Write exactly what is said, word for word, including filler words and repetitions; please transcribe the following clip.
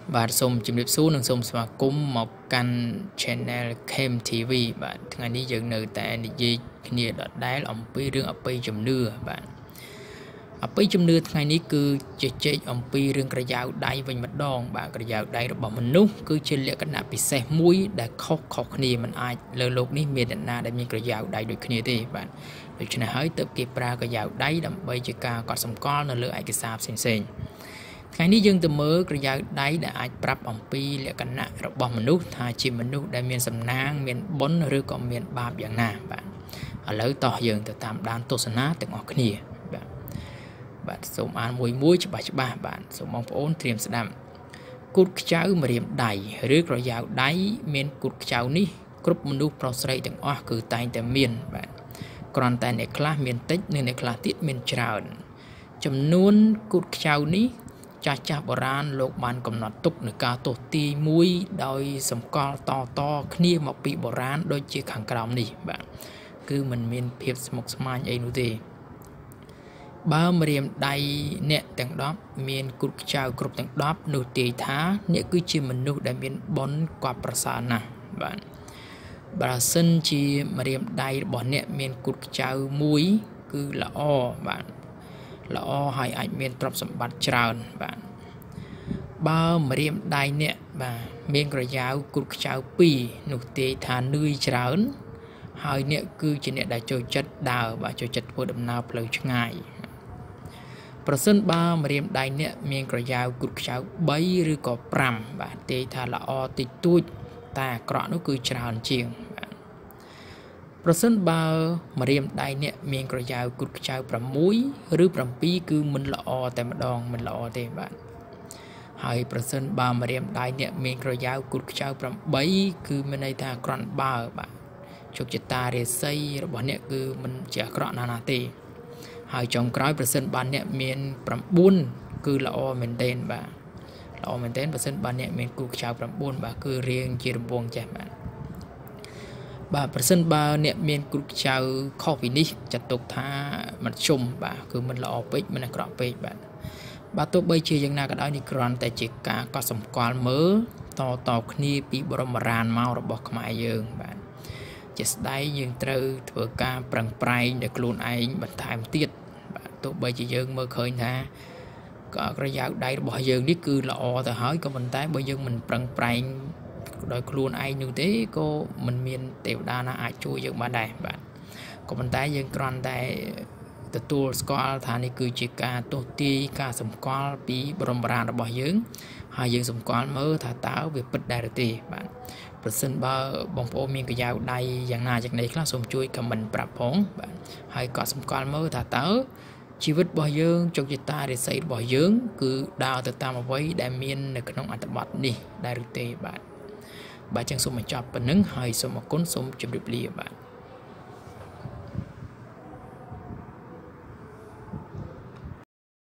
បាទសូមជម្រាបសួរនិងសូមស្វាគមន៍មកកាន់ Channel เคម ที វី បាទថ្ងៃនេះយើងនៅតែនិយាយគ្នាដដែលអំពីរឿងអបិយជំនឿបាទអបិយជំនឿថ្ងៃនេះគឺជាជែកអំពីរឿងក្រយ៉ៅដៃវិញម្ដងបាទក្រយ៉ៅដៃរបស់មនុស្សគឺជាលក្ខណៈពិសេសមួយដែលខុសខុសគ្នាមិនអាចលើโลกនេះមានអ្នកណាដែលមានក្រយ៉ៅដៃដូចគ្នាទេបាទដូច្នេះហើយទើបគេប្រើក្រយ៉ៅដៃដើម្បីជាការកត់សម្គាល់នៅលើឯកសារផ្សេងៗថ្ងៃនេះយើងទៅមើលក្រយ៉ៅដៃដែលអាចប្រាប់អំពីលក្ខណៈរបស់មនុស្សថាជាមនុស្សដែលមានសំណាងមានបុណ្យឬក៏មានបាបយ៉ាងណាបាទឥឡូវតោះយើងទៅតាមដានទស្សនាទាំងអស់គ្នាបាទបាទសូមអានមួយមួយច្បាស់ច្បាស់បាទសូមបងប្អូនត្រៀមស្ដាប់គូតខ្ចៅម្រាមដៃឬក្រយ៉ៅដៃមានគូតខ្ចៅនេះគ្រប់មនុស្សប្រុសស្រីទាំងអស់គឺតែងតែមានបាទគ្រាន់តែអ្នកខ្លះមានតិចនិងអ្នកខ្លះទៀតមានច្រើនចំនួនគូតខ្ចៅនេះចាស់ចាស់បុរាណលោកបានកំណត់ទុកនៅការទស្សន៍ទាយមួយដោយសម្គាល់តតគ្នាមកពីបុរាណដូចជាខាងក្រោមនេះបាទគឺมันមានភាពស្មុគស្មាញអីនោះទេបើម្រាមដៃអ្នកទាំងដប់មានគូតខ្ចៅគ្រប់ទាំងដប់នោះទាយថាអ្នកគឺជាមនុស្សដែលមានបុណ្យកប់ប្រសើរណាស់បាទបើសិនជាម្រាមដៃរបស់អ្នកមានគូតខ្ចៅមួយគឺល្អបាទល្អហើយអាចមានទ្រព្យសម្បត្តិច្រើនបាទបើម្រាមដៃអ្នកបាទមានក្រយ៉ៅគូតខ្ចៅពីរនោះទេថានឿយច្រើនហើយអ្នកគឺជាអ្នកដែលចូលចិត្តដើរបាទចូលចិត្តធ្វើដំណើរផ្លូវឆ្ងាយប្រសិនបើម្រាមដៃអ្នកមានក្រយ៉ៅគូតខ្ចៅបីឬក៏ប្រាំបាទទេថាល្អតិចតួចតែអាក្រក់នោះគឺច្រើនជាងប្រសិនបើម្រាមដៃអ្នកមានក្រយ៉ៅគូតខ្ចៅប្រាំមួយឬប្រាំពីរគឺមិនល្អតែម្ដងមិនល្អទេបាទហើយប្រសិនបើម្រាមដៃអ្នកមានក្រយ៉ៅគូតខ្ចៅប្រាំបីគឺមានន័យថាក្រន់បើបាទជោគជតារាសីរបស់អ្នកគឺមិនជាអាក្រក់ណាស់ណាទេហើយចុងក្រោយប្រសិនបើអ្នកមានប្រាំបួនគឺល្អមែនទែនបាទល្អមែនទែនប្រសិនបើអ្នកមានគូតខ្ចៅប្រាំបួនបាទគឺរៀងជារង្វង់ចេះបាទបាទប្រសិនបើអ្នកមានគូតខ្ចៅខុសពីនេះចាត់ទុកថាមធ្យមបាទគឺមិនល្អពេកមិនអាក្រក់ពេកបាទបាទទោះបីជាយ៉ាងណាក៏ដោយនេះគ្រាន់តែជាការកត់សម្គាល់មើលតតគ្នាពីបរមរានមករបស់ខ្មែរយើងបាទជាស្ដែងយើងត្រូវធ្វើការប្រឹងប្រែងដល់ខ្លួនឯងបន្ថែមទៀតបាទទោះបីជាយើងមើលឃើញថាក្រយ៉ៅដៃរបស់យើងនេះគឺល្អទៅហើយក៏ប៉ុន្តែបើយើងមិនប្រឹងប្រែងដោយខ្លួនឯងនោះទេក៏មិនមានទេវតាណាអាចជួយយើងបានដែរបាទក៏ប៉ុន្តែយើងគ្រាន់តែទទួលស្គាល់ថានេះគឺជាការទស្សន៍ទាយការសម្គាល់ពីបរមរានរបស់យើងហើយយើងសម្គាល់មើលថាតើវាពិតដែរឬទេបាទប្រសិនបើបងប្អូនមានក្រយ៉ៅដៃយ៉ាងណាយ៉ាងនេះខ្លះសូមជួយ comment ប្រាប់ផងបាទហើយក៏សម្គាល់មើលថាតើជីវិតរបស់យើងជោគជតារាសីរបស់យើងគឺដើរទៅតាមអ្វីដែលមាននៅក្នុងអត្ថបទនេះដែរឬទេបាទបាទចឹងសូមបញ្ចប់ប៉ុណ្្នឹងហើយសូមអរគុណសូមជម្រាបលាបាទ